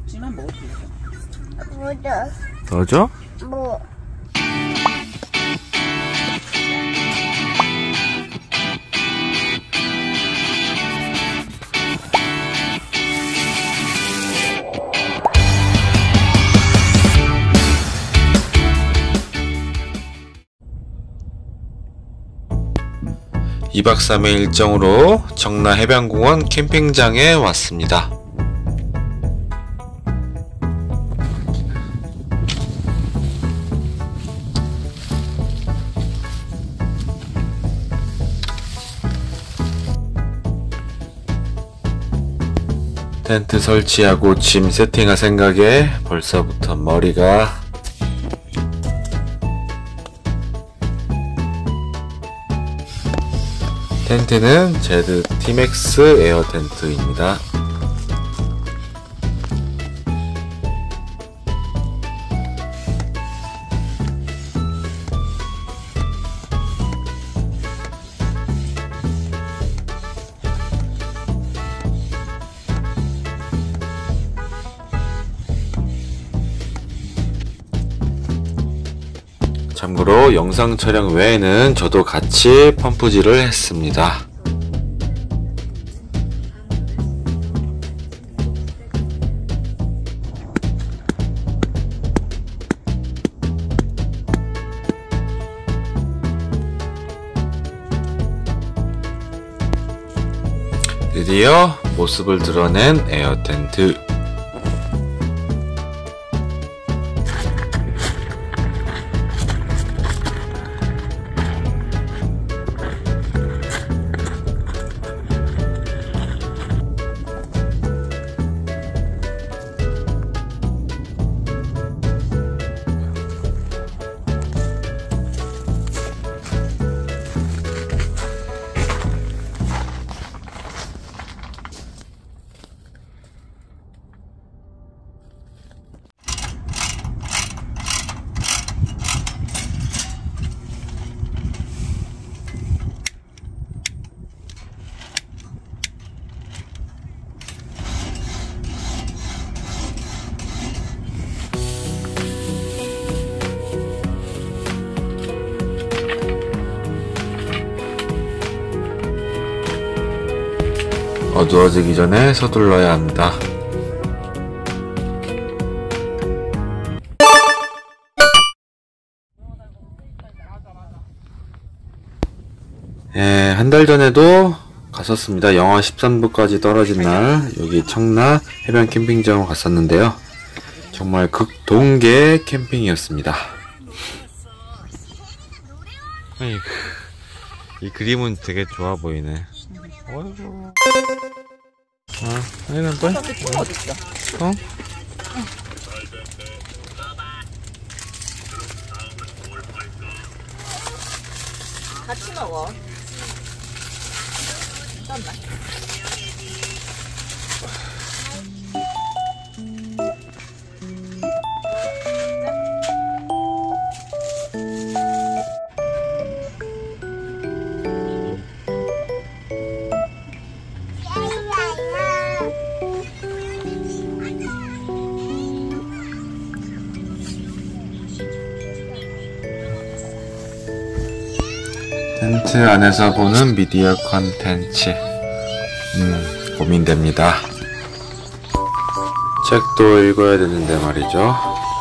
묻지만 먹을 수 있어. 뭐죠? 넣어줘? 뭐? 이 2박 3일 일정으로 정라 해변공원 캠핑장에 왔습니다. 텐트 설치하고 짐 세팅할 생각에 벌써부터 머리가 텐트는 제드 티맥스 에어 텐트입니다. 참고로 영상 촬영 외에는 저도 같이 펌프질을 했습니다. 드디어 모습을 드러낸 에어 텐트. 어두워지기 전에 서둘러야 합니다. 한 달 전에도 갔었습니다. 영하 13도까지 떨어진 날 여기 청라 해변 캠핑장으로 갔었는데요. 정말 극동계 캠핑이었습니다. 이 그림은 되게 좋아 보이네. 어이구. 아니는 뭐야? 어? 같이 먹어. 잠깐만. 텐트 안에서 보는 미디어 컨텐츠 고민됩니다. 책도 읽어야 되는데 말이죠.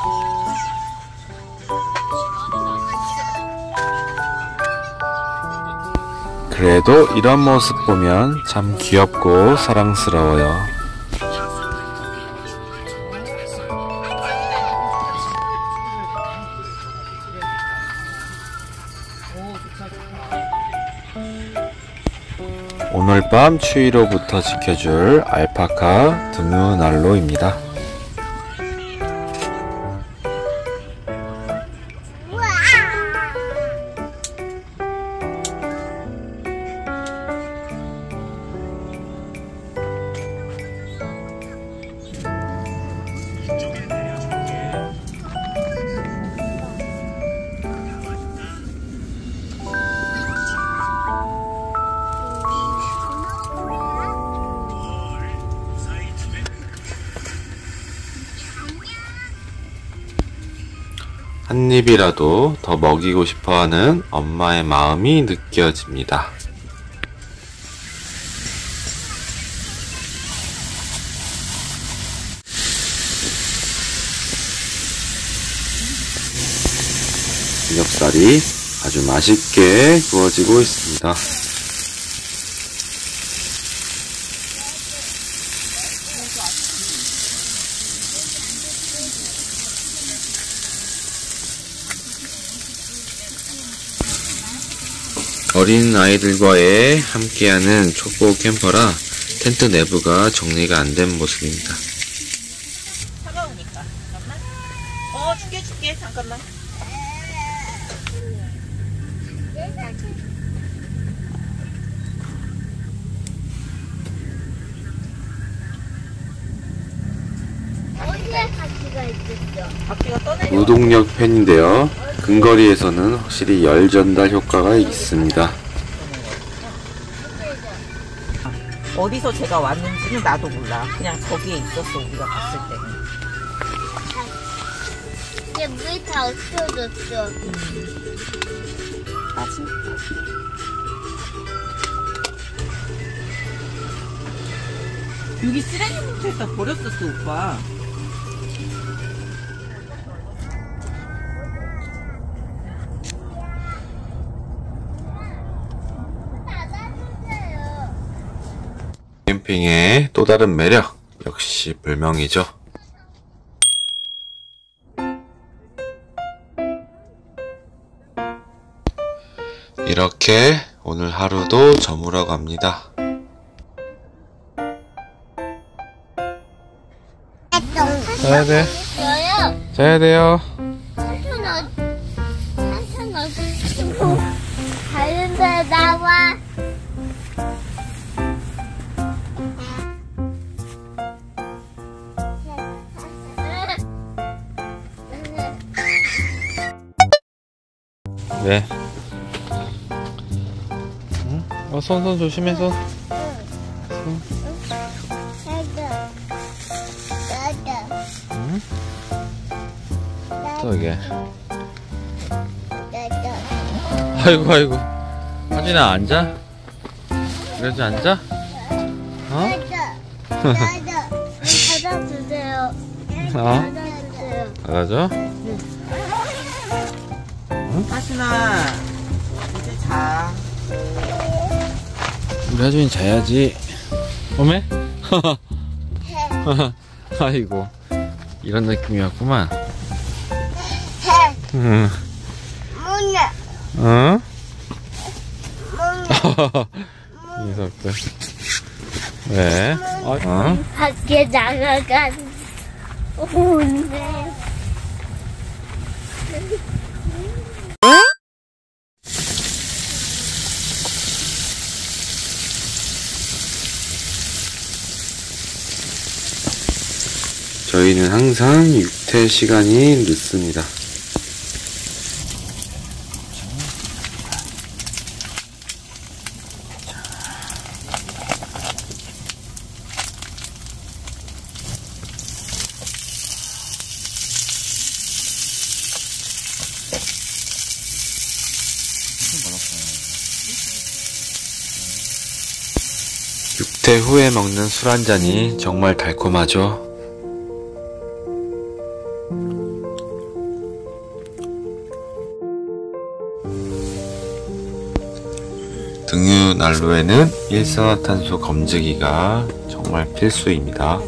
그래도 이런 모습 보면 참 귀엽고 사랑스러워요. 오늘 밤 추위로부터 지켜줄 알파카 등유 난로입니다. 한 입이라도 더 먹이고 싶어하는 엄마의 마음이 느껴집니다. 삼겹살이 아주 맛있게 구워지고 있습니다. 어린 아이들과의 함께하는 초보 캠퍼라 텐트 내부가 정리가 안 된 모습입니다. 차가우니까. 잠깐만. 줄게. 잠깐만. 어디에 가치가 있겠죠? 바퀴가 떠내려. 무동력 팬인데요. 근거리에서는 확실히 열 전달 효과가 있습니다. 어디서 제가 왔는지는 나도 몰라. 그냥 저기에 있었어, 우리가 갔을 때는. 이제 물이 다 없어졌어. 아, 진짜. 여기 쓰레기 봉투에다 버렸었어, 오빠. 닫아주세요. 캠핑의 또 다른 매력 역시 불명이죠. 이렇게 오늘 하루도 저물어 갑니다. 자야 돼. 저요? 자야 돼요. 삼촌 어디고 다른 데 나와. 네. 응? 손 조심해 손. 응? 또 이게. 아이고. 하진아 앉아? 그러지 앉아? 어? 받아주세요. 어? 받아주세요. 알아줘? 하순아, 이제 자. 우리 하준이 자야지. 어메? 아이고 이런 느낌이었구만. 응. 어? 이 녀석들. 왜? 어? 밖에 나가간 오네. 저희는 항상 육퇴 시간이 늦습니다. 육퇴 후에 먹는 술 한 잔이 정말 달콤하죠. 등유 난로에는 일산화탄소 검증기가 정말 필수입니다.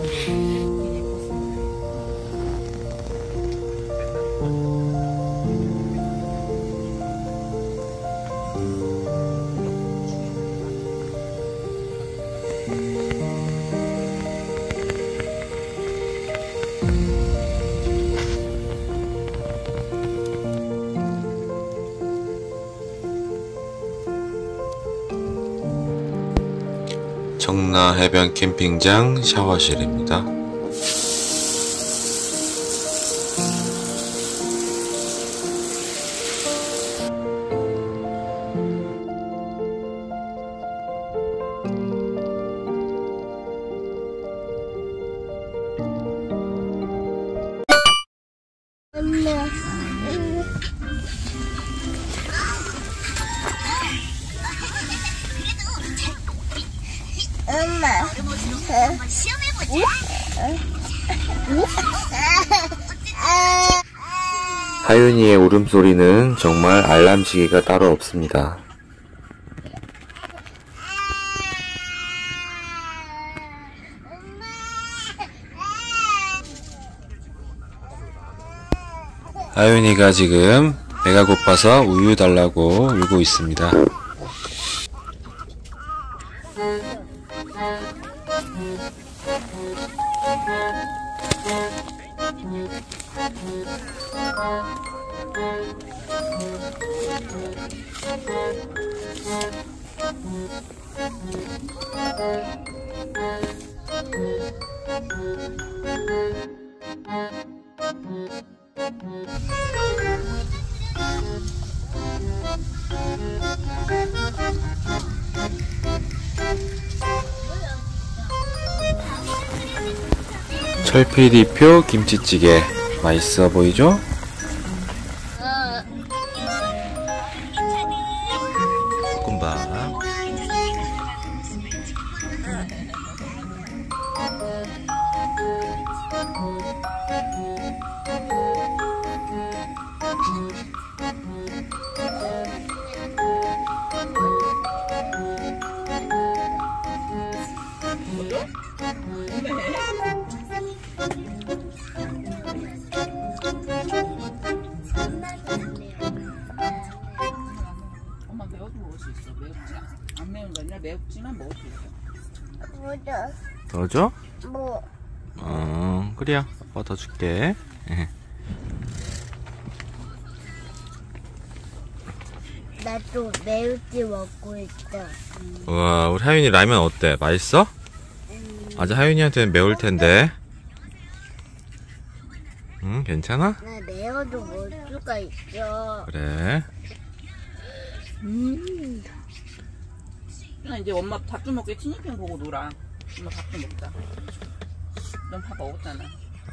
청라 해변 캠핑장 샤워실입니다. 엄마. 하윤이의 울음소리는 정말 알람시계가 따로 없습니다. 하윤이가 지금 배가 고파서 우유 달라고 울고 있습니다. 철피디표 김치찌개 맛있어 보이죠? 볶음밥. 엄마 매워도 먹을 수 있어. 매우지 안 매운 거 아니라 매우지만 먹을 수 있어. 뭐죠? 더 줘? 뭐? 그래요. 아빠 더 줄게. 나도 매우지 먹고 있어. 우와, 우리 하윤이 라면 어때? 맛있어? 아직 하윤이한테는 매울 텐데. 괜찮아? 나 매워도 먹을 수가 있어. 그래. 나 이제 엄마 밥 좀 먹게 티니핑 보고 놀아. 엄마 밥 좀 먹자. 넌 밥 먹었잖아.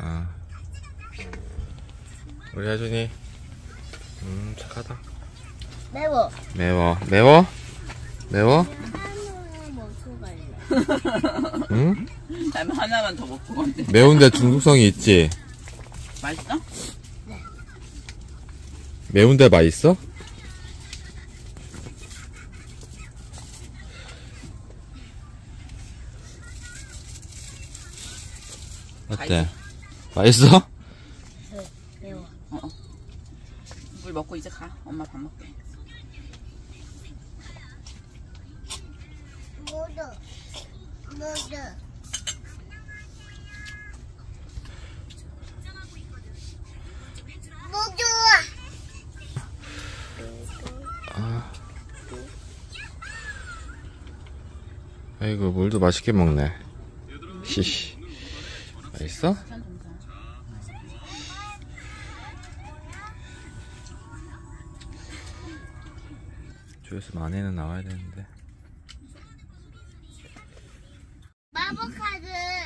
우리 하준이. 착하다. 매워. 매워. 매워? 매워? 하나 먹고 갈래. 응? 라면 하나만 더 먹고 가면 매운데 중독성이 있지? 맛있어? 매운데 맛있어? 어때? 맛있어? 매워. 물 먹고 이제 가. 엄마 밥 먹게. 뭐죠? 뭐죠? 뭐죠? 아이고, 물도 맛있게 먹네. 시시. 맛있어? 조회수 만회는 나와야 되는데. 마법카드.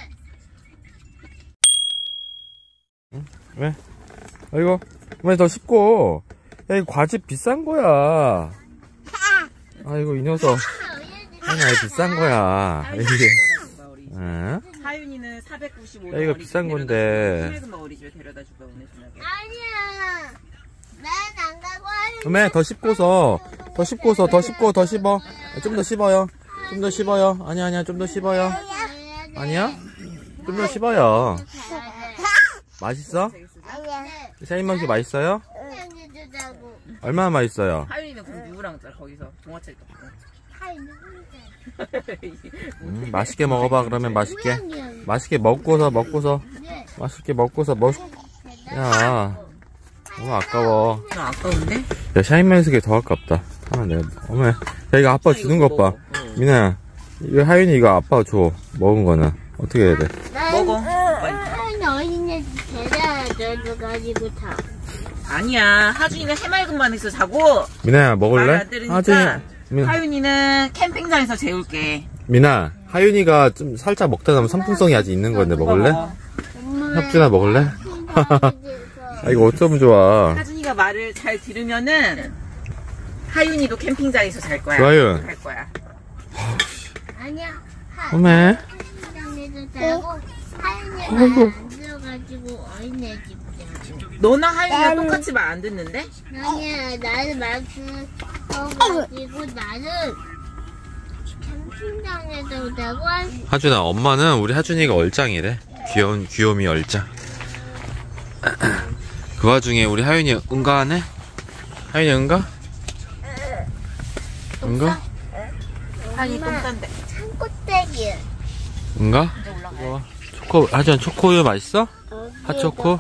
왜? 아이고, 왜 더 씹고? 야, 이거 과즙 비싼 거야. 아이고, 이 녀석. 하나 비싼 거야. 이게. 응? 하윤이는 495원. 야, 이거 비싼 건데. 신혜금마 어린이집에 데려다 줄까 오늘 저녁에. 아니야. 난 안 가고 하는. 그러면 더 씹고서, 더 씹고, 더 씹어. 좀 더 씹어요. 좀 더 씹어요. 아니야, 좀 더 씹어요. 아니야? 좀 더 씹어요. 맛있어? 아니야. 샤인머스켓 맛있어요? 해주자고. 얼마나 맛있어요? 하윤이는 그럼 누구랑 자 거기서 동화책 듣고. 하이는 혼자. 맛있게 먹어봐. 그러면 맛있게. 맛있게 먹고서. 맛있게 먹고서. 야, 너무 아까워. 아까운데? 야, 샤인머스켓 더 아깝다. 하나 내가, 어머, 야, 이거 아빠 주는 것 봐. 미나야, 이거 하윤이 이거 아빠 줘. 먹은 거는. 어떻게 해야 돼? 먹어. 하이는 어린이집 데려다 가지고 타. 아니야. 하준이는 해맑은만 해서 자고. 미나야, 말 먹을래? 안 들으니까. 미나, 하윤이는 캠핑장에서 재울게. 미나, 하윤이가 좀 살짝 먹다 나면 상품성이 아직 있는 건데 먹을래? 협준아 먹을래? 아, 이거 어쩌면 좋아. 하준이가 말을 잘 들으면은 하윤이도 캠핑장에서 잘 거야. 좋아요. 갈 거야. 아니야. 어메. 캠핑장에서 자고 하이는 안 들어갈 가지고 어린애 집이야. 너나 하윤이랑 똑같이 말 안 듣는데? 아니야, 나는 말씀 가지고 나는 캠핑장에도 내고 하준아, 엄마는 우리 하준이가 얼짱이래. 귀요미 얼짱. 그 와중에 우리 하윤이 응가하네? 하윤이 응가? 응가? 하윤이 똥 싼데. 산꼭대기. 응가? 이제 올라가요. 하준아, 초코우유 맛있어? 핫초코?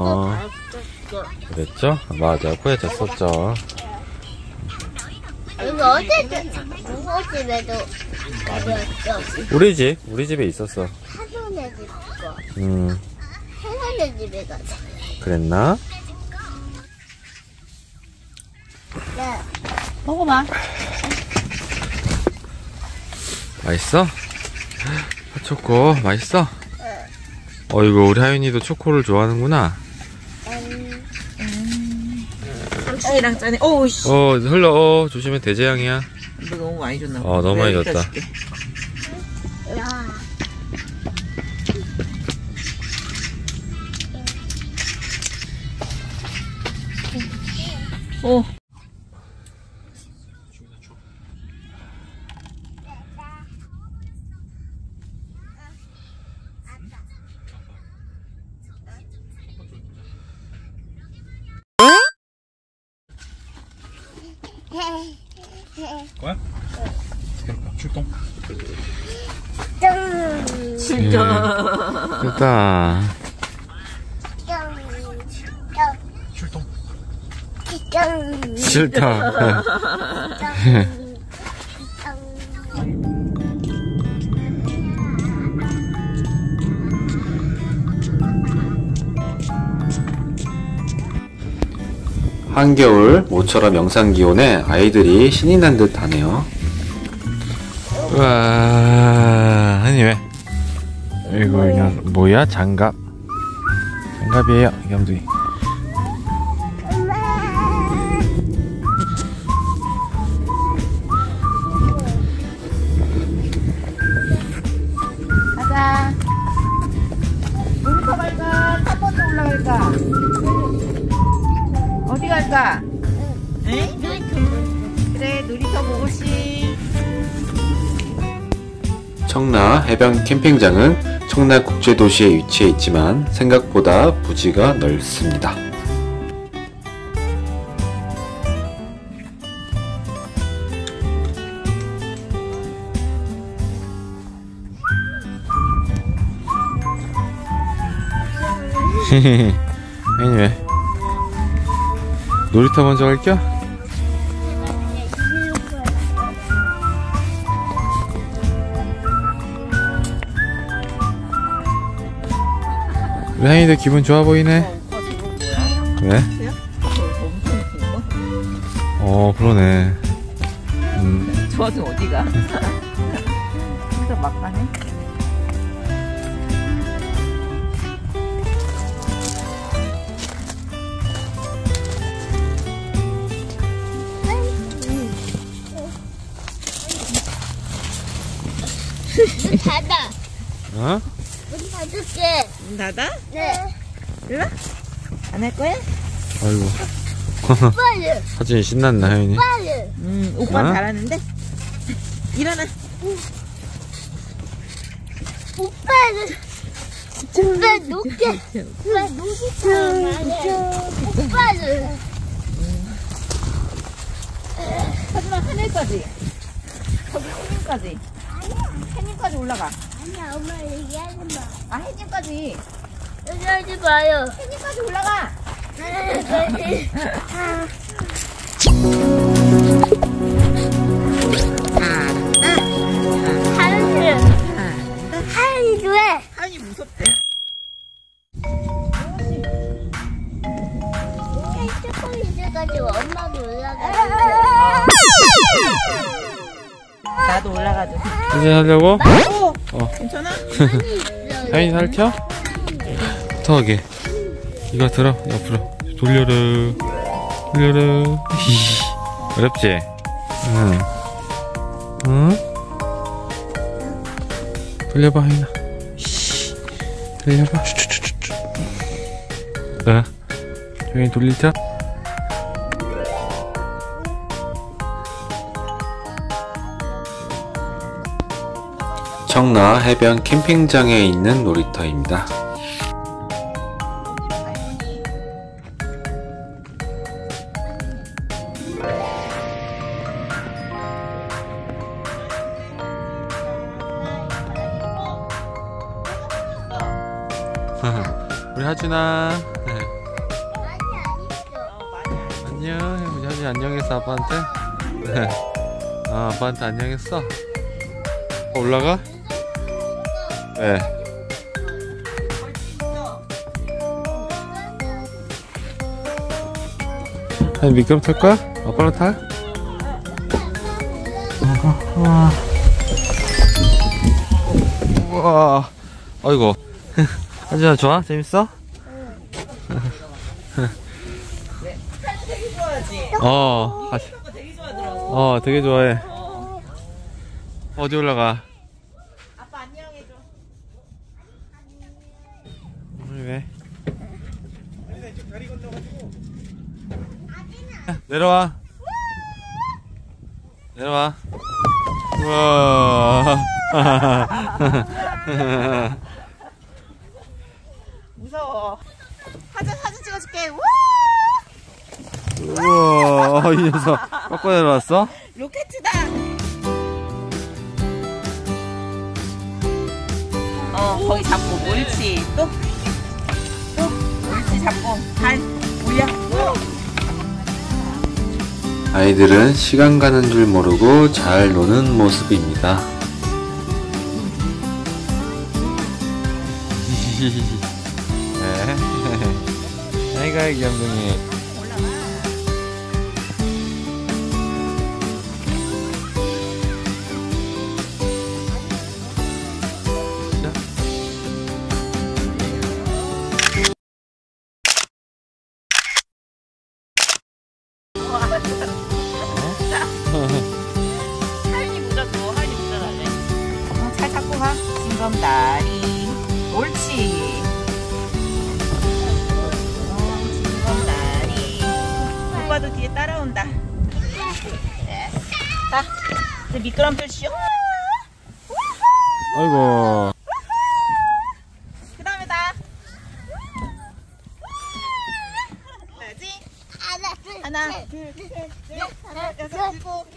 그랬죠? 맞아, 코에 졌었죠. 여기 어제 누구 집에도 가져왔어. 우리 집에 있었어. 하선의 집 거. 하선의 집에 가자. 그랬나? 네. 먹어봐. 맛있어? 핫초코, 맛있어? 어이구, 우리 하윤이도 초코를 좋아하는구나. 삼촌이랑 짜네. 오우, 씨. 흘러, 조심해, 대재앙이야. 너 너무 많이 줬나 봐. 너무 많이 내가 줬다. 줄게. 야. 오. 뭐야? 출동. 진짜. 됐다. 싫다. 한겨울 모처럼 영상기온에 아이들이 신이 난 듯 하네요. 우와, 아니 왜? 이거 그냥 뭐야? 장갑. 장갑이에요, 겸둥이. 가자. 놀이터 갈까? 한 번 더 올라갈까? 어디 갈까? 응? 그래, 놀이터 보고시. 청라 해변 캠핑장은 청라 국제도시에 위치해 있지만 생각보다 부지가 넓습니다. 아니 왜? 놀이터 먼저 갈게요? 우리 하인이도 기분 좋아 보이네. 오빠 저거 뭐야? 왜? 저거 엄청 큰 거? 그러네. 저 아들 어디가? 진짜 막 가네. 문 닫아. 어? 문 닫을게. 문 닫아? 네. 일로? 안 할 거야? 아이고. 빨리. 하진이 신났나, 하윤이? 빨리. 오빠 어? 잘하는데? 일어나. 오빠는 오빠 높게. 오빠 높게. 오빠는. 하지만 하늘까지. 저기 해님까지. 해님까지 올라가. 아니야, 엄마 얘기하지 마. 해님까지. 얘기하지 마요. 해님까지 올라가. 하연이 왜? 하윤이 무섭대. 조금 있어가지고 엄마도 올라가. 나도 올라가줘. 이제 하려고? 괜찮아? 하윤이 살켜? 턱하게. 이거 들어, 옆으로. 돌려라. 어렵지? 응. 응? 돌려봐, 하윤아. 돌려봐. 조용히 돌리자. 청라 해변 캠핑장에 있는 놀이터입니다. 우리 하준아 안녕. 우리 하준이 안녕했어 아빠한테? 아빠한테 안녕했어? 올라가? 네. 아니 미끄럼 탈 거야? 아빠랑 탈? 우와. 아이고. 하준아 좋아? 재밌어? 되게 좋아하지? 되게 좋아해. 어디 올라가? 아빠 안녕해줘. 왜? 내려와. 내려와. 우와. 무서워. 사진 찍어줄게. 우와. 이 녀석 꺾고 내려왔어? 로켓이다. 거기 잡고 옳지. 또 옳지. 잡고 발 올려. 아이들은 시간 가는 줄 모르고 잘 노는 모습입니다. 아이가 귀염둥이. 하윤이 모자 줘. 하윤이 모자 달래. 잘 잡고 가. 징검다리. 옳지. 징검다리. 오빠도 뒤에 따라온다. 자, 이제 미끄럼틀 쉬어. 아이고. 그 다음에 나. 해야지. 하나, 둘, 셋, 넷, 다섯, 여섯, 일곱.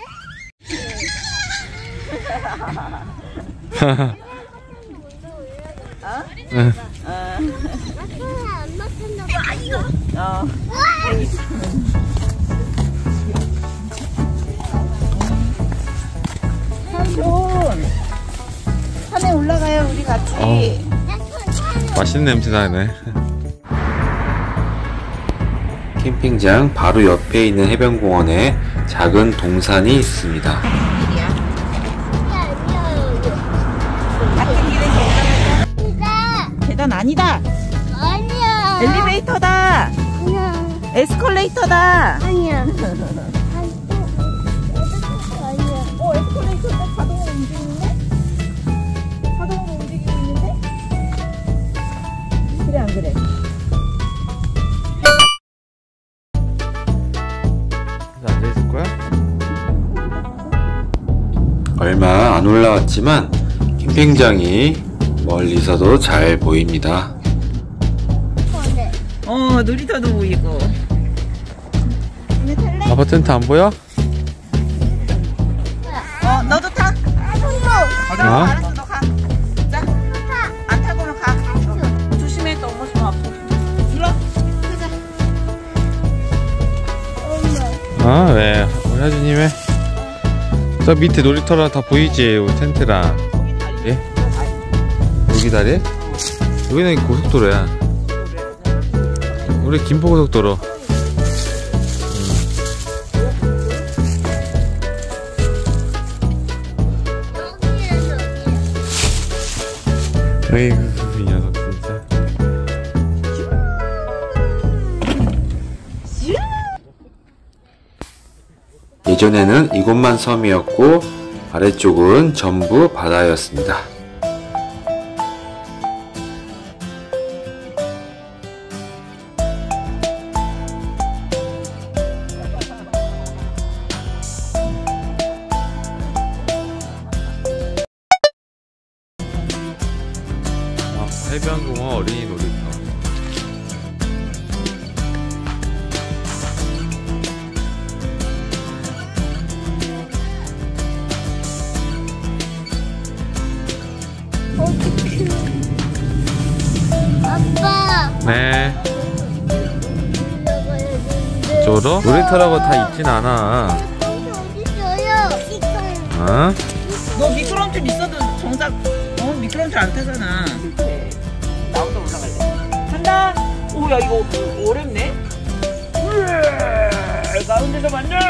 삼촌, 산에 올라가요 우리 같이. 맛있는 냄새 나네. 캠핑장 바로 옆에 있는 해변공원에 작은 동산이 있습니다. 계단 아니다. 아니야. 엘리베이터다. 아니야. 에스컬레이터다. 아니야. 에스컬레이터 자동으로 움직이는데? 자동으로 움직이고 있는데? 그래 안 그래? 앉아있을 거야? 얼마 안 올라왔지만 캠핑장이 멀리서도 잘 보입니다. 놀이터도 보이고. 이제 탈래? 아빠 텐트 안 보여? 너도 타. 알았어, 너 가. 자, 안 타고는 가. 조심해, 또 엄마 좀 아파. 눌러. 왜? 우리 하준이 왜? 저 밑에 놀이터랑 다 보이지? 우리 텐트랑. 거기 다리. 예? 여기 다리? 여기는 고속도로야. 우리 김포고속도로. 에이구 이 녀석 진짜. 예전에는 이곳만 섬이었고 아래쪽은 전부 바다였습니다. 네. 이쪽으로? 놀이터라고 다 있진 않아. 어? 너 미끄럼틀 있어도 정작 미끄럼틀 안 타잖아. 이렇게 나오다 올라가야 돼. 간다. 오, 야 이거 어렵네. 가운데서 만나.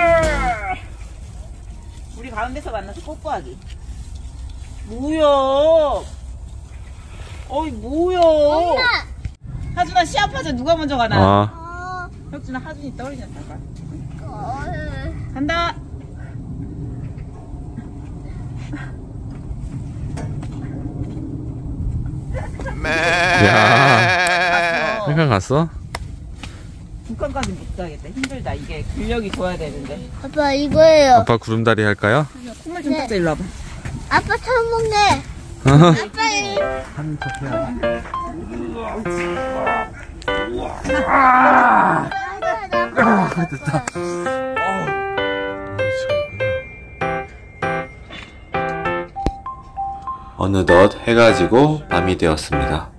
우리 가운데서 만나서 뽀뽀하기. 뭐야? 어이 뭐야? 엄마. 하준아 시합하자. 누가 먼저 가나? 어. 혁준아 하준이 떨어지나 봐봐. 간다. 야. 잠깐 갔어? 북한까지 못 가겠다. 힘들다. 이게 근력이 좋아야 되는데. 아빠 이거예요. 아빠 구름다리 할까요? 콧물 좀 닦자. 일로 와봐. 아빠 처음 먹네. 아빠 이 하는 척 해야 됐다. 어느덧 해가 지고 밤이 되었습니다.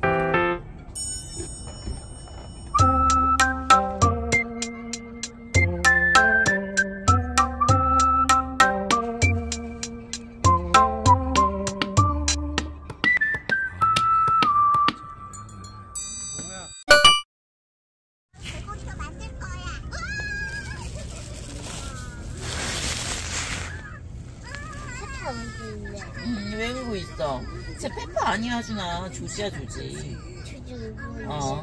외우고 있어. 쟤 페퍼 아니야, 준아. 조지야, 조지. 어.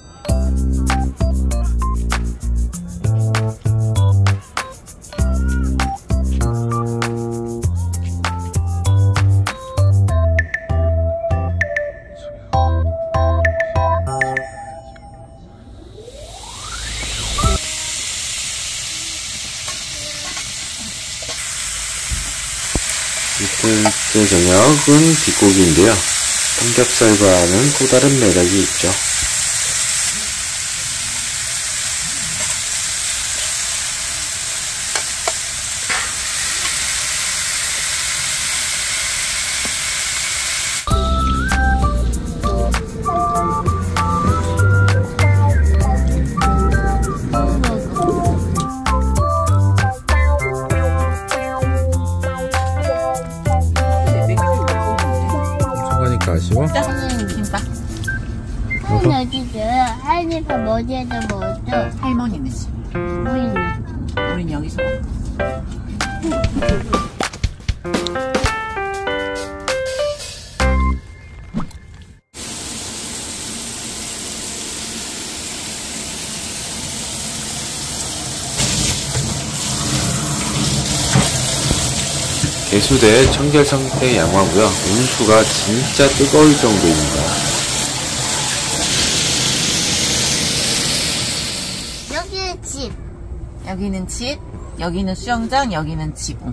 이틀째 저녁은 뒷고기인데요. 삼겹살과는 또 다른 매력이 있죠. 아쉬워? 짠! 김밥. 할머니 어디죠? 할머니 밥 어디에다 먹었죠? 할머니는 집. 우린 여기서 먹어. 개수대 청결상태 양화고요. 온수가 진짜 뜨거울 정도입니다. 여기는 집. 여기는 집, 여기는 수영장, 여기는 지붕.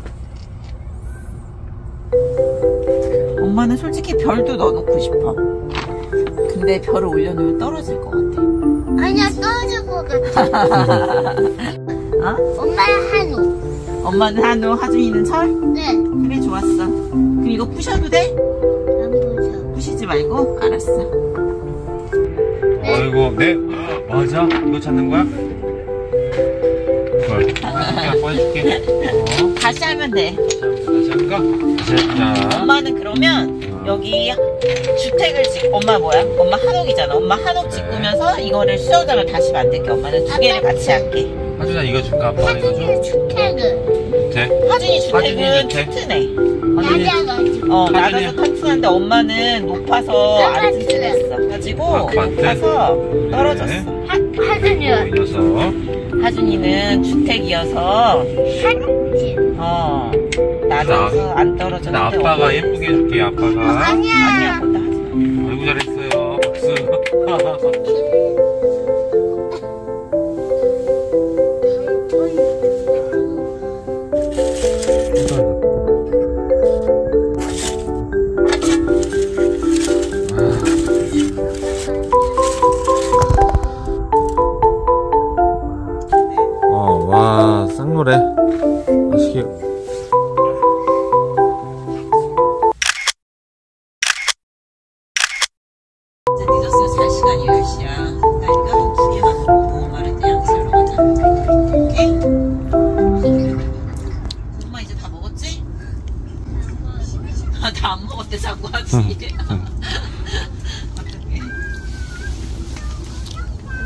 엄마는 솔직히 별도 넣어놓고 싶어. 근데 별을 올려놓으면 떨어질 것 같아. 아니야 떨어질 것 같아. 어? 엄마는 한우. 엄마는 한우, 하준이는 철? 네. 그래, 좋았어. 그럼 이거 부셔도 돼? 안 보여. 부시지 말고? 알았어. 어이구, 네? 맞아? 이거 찾는 거야? 헐. 보여줄게. 다시 하면 돼. 다시 할까? 자. 엄마는 그러면 여기 주택을 엄마 뭐야? 엄마 한옥이잖아. 엄마 한옥 짓으면서 이거를 수영장을 다시 만들게. 엄마는 두 개를 같이 할게. 하준아 이거 줄까? 아빠가 이거 줘? 하준이 주택은 주택? 하준이 주택은 주택? 튼튼해. 낮아가지고. 낮아서 튼튼한데 엄마는 높아서 안 튼튼했어. 가지고 높아서 떨어졌어. 하준이요. 이 녀석. 하준이는 주택이어서 한집. 낮아서 안 떨어졌는데 아빠가 예쁘게 해줄게. 아빠가. 아니야 그것도 하지 마. 아이고 잘했어요. 박수. 와, 쌍노래. 맛있게. 이제 늦었으면 잘 시간이에요.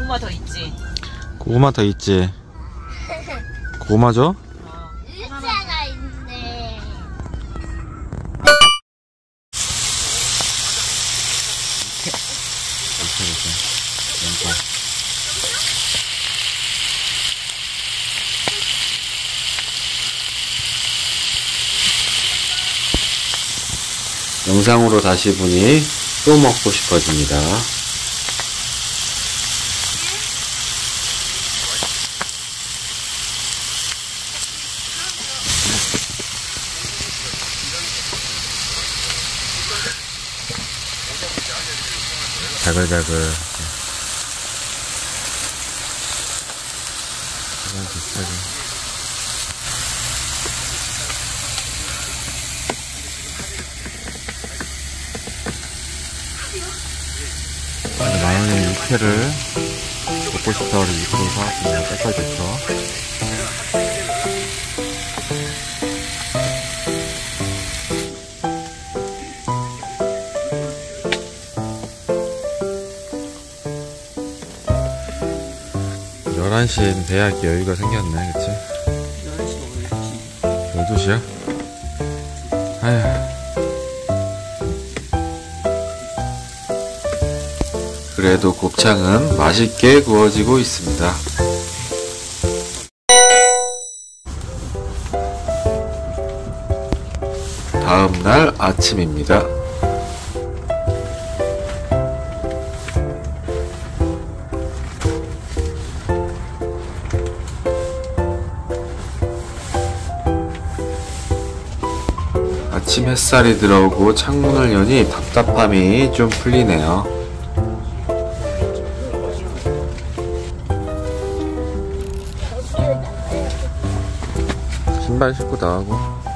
고구마 더 있지? 고구마 더 있지? 고구마 줘? 의자가 있네. 영상으로 다시 보니 또 먹고 싶어집니다. 자글자글. 비슷하게. 마요네 육회를 먹고 싶다 그래서 육회를 사왔습니다. 색깔 좋죠? (11) 시에는 대학 여유가 생겼네, 그치? 12시야? 아휴. 그래도 곱창은 맛있게 구워지고 있습니다. 다음날 아침입니다. 아침 햇살이 들어오고 창문을 여니 답답함이 좀 풀리네요. 신발 신고 나가고.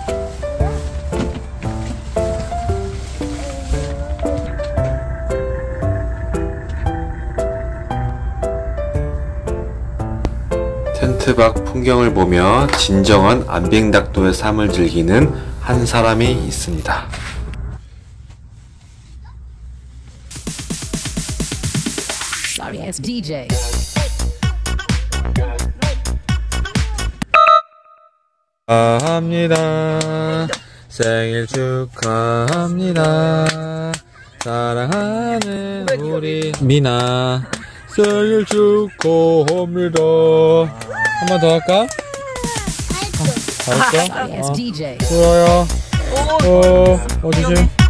텐트 밖 풍경을 보며 진정한 안빙닭도의 삶을 즐기는 한 사람이 있습니다. Sorry ass DJ. 축하합니다. 생일 축하합니다. 사랑하는 우리 미나 생일 축하합니다. 한 번 더 할까? 다 했어? Sorry ass DJ. 좋아요. 조심.